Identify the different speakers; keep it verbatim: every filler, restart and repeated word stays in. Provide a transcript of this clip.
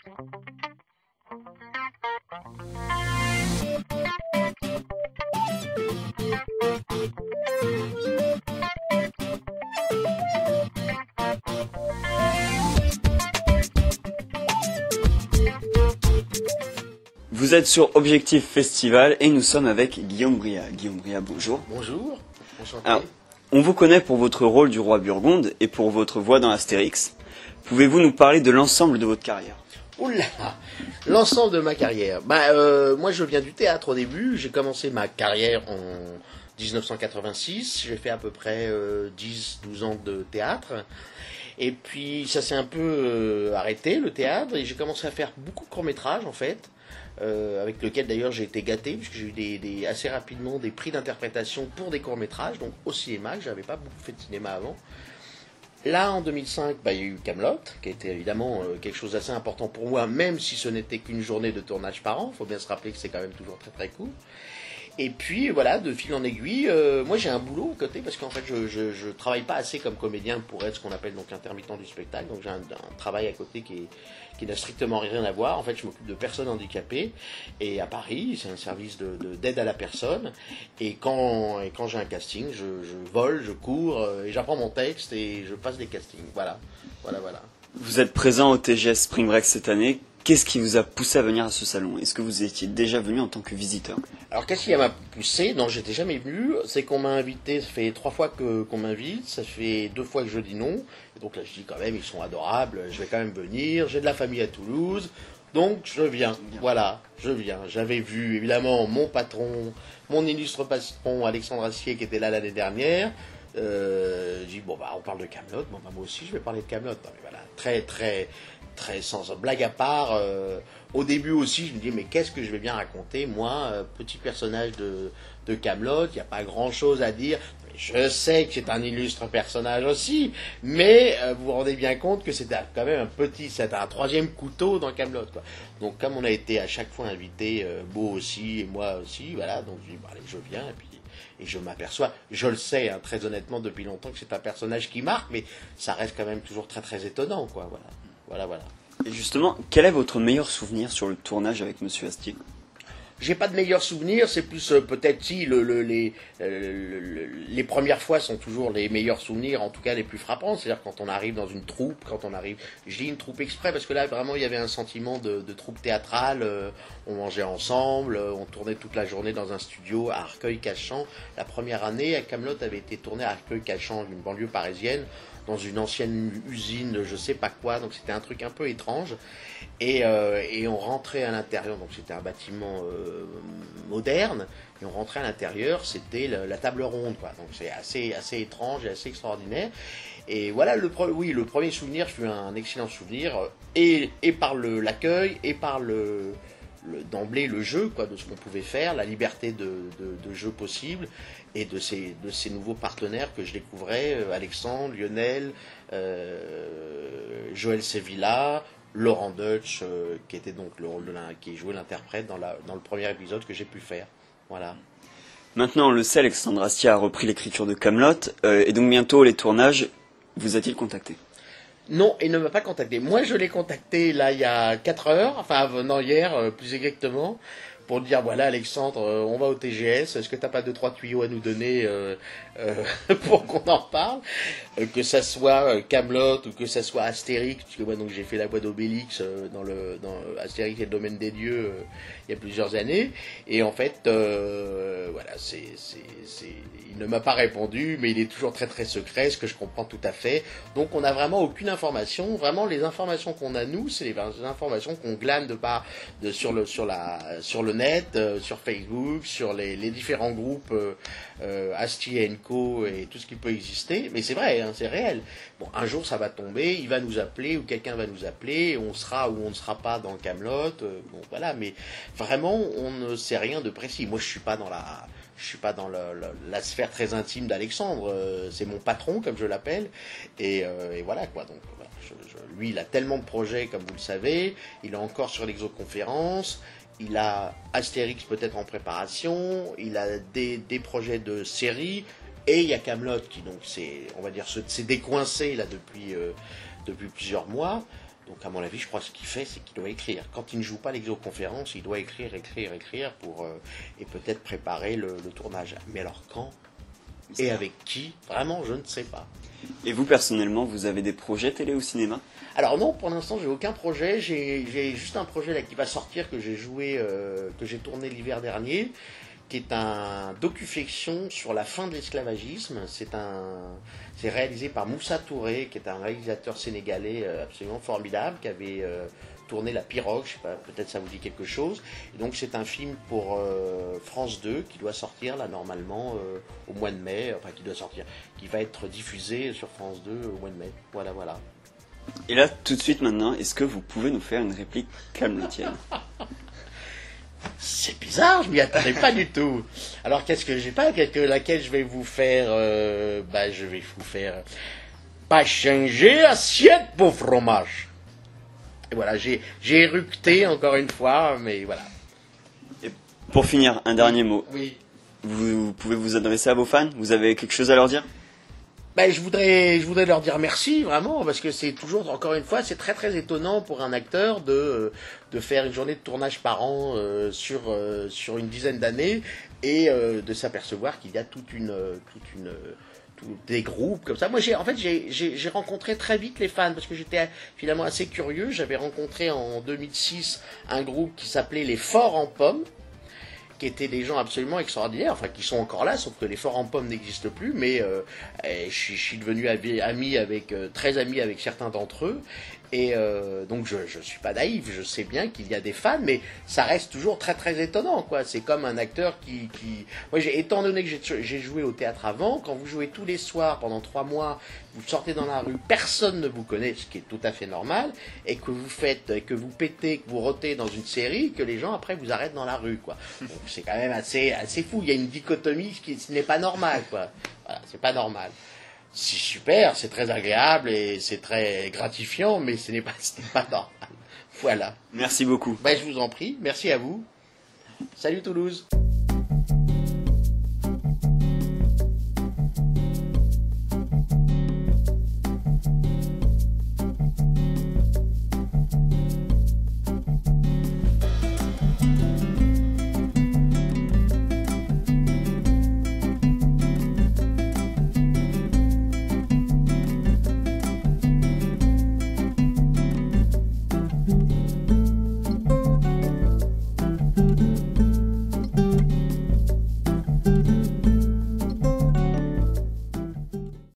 Speaker 1: Vous êtes sur Objectif Festival et nous sommes avec Guillaume Briat. Guillaume Briat, bonjour.
Speaker 2: Bonjour, enchanté.
Speaker 1: Alors, on vous connaît pour votre rôle du roi Burgonde et pour votre voix dans Astérix. Pouvez-vous nous parler de l'ensemble de votre carrière?
Speaker 2: Oula, l'ensemble de ma carrière. Bah, euh, moi, je viens du théâtre au début. J'ai commencé ma carrière en dix-neuf cent quatre-vingt-six. J'ai fait à peu près euh, dix douze ans de théâtre. Et puis, ça s'est un peu euh, arrêté, le théâtre. Et j'ai commencé à faire beaucoup de courts-métrages, en fait. Euh, avec lequel d'ailleurs j'ai été gâté, puisque j'ai eu des, des, assez rapidement des prix d'interprétation pour des courts-métrages, donc au cinéma, que j'avais pas beaucoup fait de cinéma avant. Là, en deux mille cinq, bah, il y a eu Kaamelott, qui était évidemment euh, quelque chose d'assez important pour moi, même si ce n'était qu'une journée de tournage par an. Il faut bien se rappeler que c'est quand même toujours très très court. Et puis voilà, de fil en aiguille, euh, moi j'ai un boulot à côté, parce qu'en fait je, je, je travaille pas assez comme comédien pour être ce qu'on appelle donc intermittent du spectacle, donc j'ai un, un travail à côté qui est qui n'a strictement rien à voir. En fait, je m'occupe de personnes handicapées, et à Paris, c'est un service de, de, d'aide à la personne, et quand, et quand j'ai un casting, je, je vole, je cours, euh, et j'apprends mon texte, et je passe des castings, voilà, voilà, voilà.
Speaker 1: Vous êtes présent au T G S Spring Break cette année. Qu'est-ce qui vous a poussé à venir à ce salon? Est-ce que vous étiez déjà venu en tant que visiteur?
Speaker 2: Alors, qu'est-ce qui m'a poussé? Non, j'étais jamais venu. C'est qu'on m'a invité, ça fait trois fois que, qu'on m'invite, ça fait deux fois que je dis non. Et donc là, je dis quand même, ils sont adorables, je vais quand même venir. J'ai de la famille à Toulouse, donc je viens. Voilà, je viens. J'avais vu, évidemment, mon patron, mon illustre patron, Alexandre Astier, qui était là l'année dernière. Euh, j'ai dit, bon, bah, on parle de Kaamelott. Bon, bah, moi aussi, je vais parler de Kaamelott. Non, mais voilà, très, très, très, sans blague à part. Euh, au début aussi, je me dis, mais qu'est-ce que je vais bien raconter, moi, euh, petit personnage de, de Kaamelott, il n'y a pas grand-chose à dire. Je sais que c'est un illustre personnage aussi, mais euh, vous vous rendez bien compte que c'était quand même un petit, c'était un troisième couteau dans Kaamelott, quoi. Donc, comme on a été à chaque fois invité, euh, Beau aussi, et moi aussi, voilà, donc je dis, bon, allez, je viens, et puis... Et je m'aperçois, je le sais, hein, très honnêtement, depuis longtemps, que c'est un personnage qui marque, mais ça reste quand même toujours très très étonnant, quoi. Voilà, voilà, voilà.
Speaker 1: Et justement, quel est votre meilleur souvenir sur le tournage avec Monsieur Astier?
Speaker 2: J'ai pas de meilleurs souvenirs, c'est plus euh, peut-être si le, le, les, euh, le, les premières fois sont toujours les meilleurs souvenirs, en tout cas les plus frappants, c'est-à-dire quand on arrive dans une troupe, quand on arrive, je dis une troupe exprès parce que là vraiment il y avait un sentiment de, de troupe théâtrale, euh, on mangeait ensemble, euh, on tournait toute la journée dans un studio à Arcueil-Cachan. La première année, à Kaamelott avait été tourné à Arcueil-Cachan, une banlieue parisienne, dans une ancienne usine, je sais pas quoi, donc c'était un truc un peu étrange. Et, euh, et on rentrait à l'intérieur, donc c'était un bâtiment euh, moderne, et on rentrait à l'intérieur, c'était la, la table ronde, quoi. Donc c'est assez, assez étrange et assez extraordinaire. Et voilà, le, oui, le premier souvenir fut un excellent souvenir, et, et par le, l'accueil, et par le, le, d'emblée le jeu, quoi, de ce qu'on pouvait faire, la liberté de, de, de jeu possible, et de ces, de ces nouveaux partenaires que je découvrais, euh, Alexandre, Lionel, euh, Joël Sevilla, Laurent Deutsch, euh, qui était donc le rôle de l'un, qui jouait l'interprète dans, la, dans le premier épisode que j'ai pu faire. Voilà.
Speaker 1: Maintenant, on le sait, Alexandre Astier a repris l'écriture de Kaamelott, euh, et donc bientôt les tournages. Vous a-t-il contacté?
Speaker 2: Non, il ne m'a pas contacté. Moi, je l'ai contacté là il y a quatre heures, enfin non hier, euh, plus exactement, pour dire voilà Alexandre, euh, on va au T G S, est-ce que t'as pas deux trois tuyaux à nous donner euh, euh, pour qu'on en parle, euh, que ça soit Kaamelott ou que ça soit Astérix, parce que moi donc j'ai fait la voix d'Obélix euh, dans le dans Astérix et le domaine des dieux euh, il y a plusieurs années, et en fait euh, voilà c'est c'est c'est il ne m'a pas répondu, mais il est toujours très très secret, ce que je comprends tout à fait. Donc on n'a vraiment aucune information. Vraiment les informations qu'on a nous, c'est les informations qu'on glane de par de sur le sur la sur le net, euh, sur Facebook, sur les, les différents groupes euh, euh, Astier and Co et tout ce qui peut exister. Mais c'est vrai, hein, c'est réel. Bon, un jour ça va tomber, il va nous appeler ou quelqu'un va nous appeler, on sera ou on ne sera pas dans Kaamelott. Euh, bon voilà, mais vraiment on ne sait rien de précis. Moi je suis pas dans la Je suis pas dans le, le, la sphère très intime d'Alexandre, euh, c'est mon patron comme je l'appelle, et, euh, et voilà quoi. Donc voilà, je, je, lui il a tellement de projets comme vous le savez, il est encore sur l'exoconférence, il a Astérix peut-être en préparation, il a des, des projets de série, et il y a Kaamelott qui donc c'est on va dire s'est décoincé là depuis euh, depuis plusieurs mois. Donc à mon avis, je crois que ce qu'il fait, c'est qu'il doit écrire. Quand il ne joue pas l'exoconférence, il doit écrire, écrire, écrire pour euh, et peut-être préparer le, le tournage. Mais alors quand et avec qui? Vraiment, je ne sais pas.
Speaker 1: Et vous, personnellement, vous avez des projets télé ou cinéma?
Speaker 2: Alors non, pour l'instant, j'ai aucun projet. J'ai j'ai juste un projet là qui va sortir que j'ai joué, euh, que j'ai tourné l'hiver dernier, qui est un docu-fiction sur la fin de l'esclavagisme. C'est un, c'est réalisé par Moussa Touré, qui est un réalisateur sénégalais euh, absolument formidable, qui avait euh, tourné La Pirogue, je sais pas, peut-être ça vous dit quelque chose. Et donc c'est un film pour euh, France deux qui doit sortir là normalement euh, au mois de mai, enfin qui doit sortir, qui va être diffusé sur France deux au mois de mai. Voilà, voilà.
Speaker 1: Et là, tout de suite maintenant, est-ce que vous pouvez nous faire une réplique comme la tienne?
Speaker 2: C'est bizarre, je m'y attendais pas du tout. Alors qu'est-ce que j'ai pas, quelque, laquelle je vais vous faire, euh, bah je vais vous faire, pas changer assiette pour fromage. Et voilà, j'ai j'ai éructé encore une fois, mais voilà.
Speaker 1: Et pour finir, un dernier mot.
Speaker 2: Oui.
Speaker 1: Vous pouvez vous adresser à vos fans? Vous avez quelque chose à leur dire?
Speaker 2: Ben, je voudrais, je voudrais leur dire merci, vraiment, parce que c'est toujours, encore une fois, c'est très très étonnant pour un acteur de, de faire une journée de tournage par an euh, sur, euh, sur une dizaine d'années et euh, de s'apercevoir qu'il y a toute une, toute une, tout, des groupes comme ça. Moi, j'ai, en fait, j'ai, j'ai, j'ai rencontré très vite les fans parce que j'étais finalement assez curieux. J'avais rencontré en deux mille six un groupe qui s'appelait les Forts en Pommes, qui étaient des gens absolument extraordinaires, enfin qui sont encore là, sauf que les Forts en Pommes n'existent plus, mais euh, je, je suis devenu ami avec, euh, très ami avec certains d'entre eux, et euh, donc je ne suis pas naïf, je sais bien qu'il y a des fans, mais ça reste toujours très très étonnant, quoi. C'est comme un acteur qui... qui... Moi, j'ai, étant donné que j'ai, j'ai joué au théâtre avant, quand vous jouez tous les soirs pendant trois mois, vous sortez dans la rue, personne ne vous connaît, ce qui est tout à fait normal, et que vous faites, que vous pétez, que vous rotez dans une série, que les gens après vous arrêtent dans la rue, quoi. Donc c'est quand même assez, assez fou, il y a une dichotomie qui, qui n'est pas normal, quoi. Voilà, c'est pas normal. C'est super, c'est très agréable et c'est très gratifiant, mais ce n'est pas, ce n'est pas normal. Voilà.
Speaker 1: Merci beaucoup.
Speaker 2: Ben, je vous en prie, merci à vous. Salut Toulouse.